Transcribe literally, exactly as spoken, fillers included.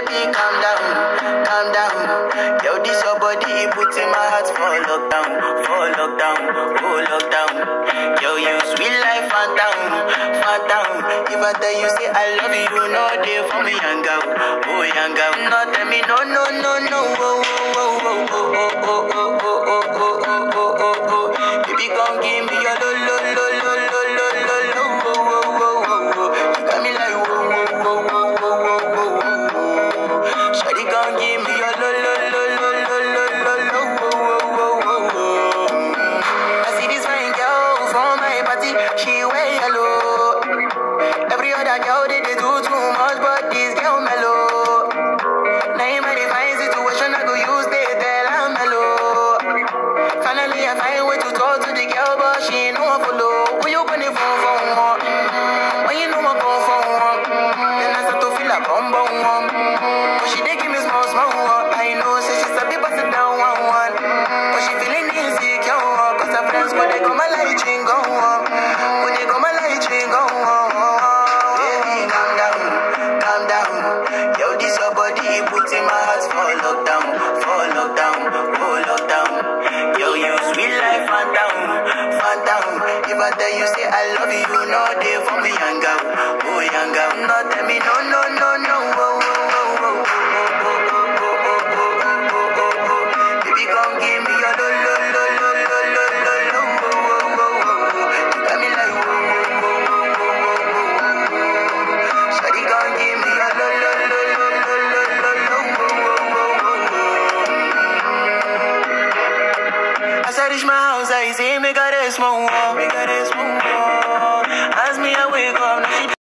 baby, calm down, calm down. Yo, this your body, it puts in my heart for lockdown, for lockdown, oh lockdown. Yo, you sweet life, phantom, phantom. If I tell you say I love you, you know they for me, young girl, oh young girl. No, tell me no, no, no, no, oh, oh, oh, oh, oh, oh, oh, oh, oh, oh, oh, oh, oh, oh. Baby, come give me your lo, lo, lo, lo, lo, lo, lo, lo, oh, oh, oh, oh, oh. You got me like whoa, whoa, whoa, whoa, whoa, whoa, whoa. Shawty, come give me your lo, lo, lo, lo, lo, lo, lo, lo, oh, oh, oh, oh. I see this fine girl from my party, she wear yellow. Every other girl they, they do too much, but this girl mellow. Now in my divine situation, I go use they tell I'm mellow. Finally, I find way to talk to the girl, but she ain't no one follow. When you open the phone for one, mm-hmm. When you know I go for one, mm-hmm. Then I start to feel like bum bum one. Mm-hmm. But she did give me small small one. I know, say she's a bit busted down one one. Mm-hmm. But she feeling insecure, cause her friends go they go my light ring go on. When they go my light ring go on. Baby, calm down, calm down. Yo, this your body, put in my heart for lockdown, for lockdown, oh lockdown. Yo, you sweet life, phantom, phantom. If I tell you say I love you, you know they for me, young girl, oh young girl. No, tell me no, no, no, no, oh, oh, oh, oh, oh, oh, oh, oh, oh, oh, oh, oh, oh. Baby, come give me your lo, lo, lo, lo, lo, lo, lo, lo, oh, oh, oh, oh. You got me like whoa, whoa, whoa, whoa, whoa, whoa, whoa. Shawty, come give me your lo, lo, lo, lo, lo, lo, lo, lo, oh, oh, oh, oh. As I reach my house, I see me got a small wall, me got a small wall.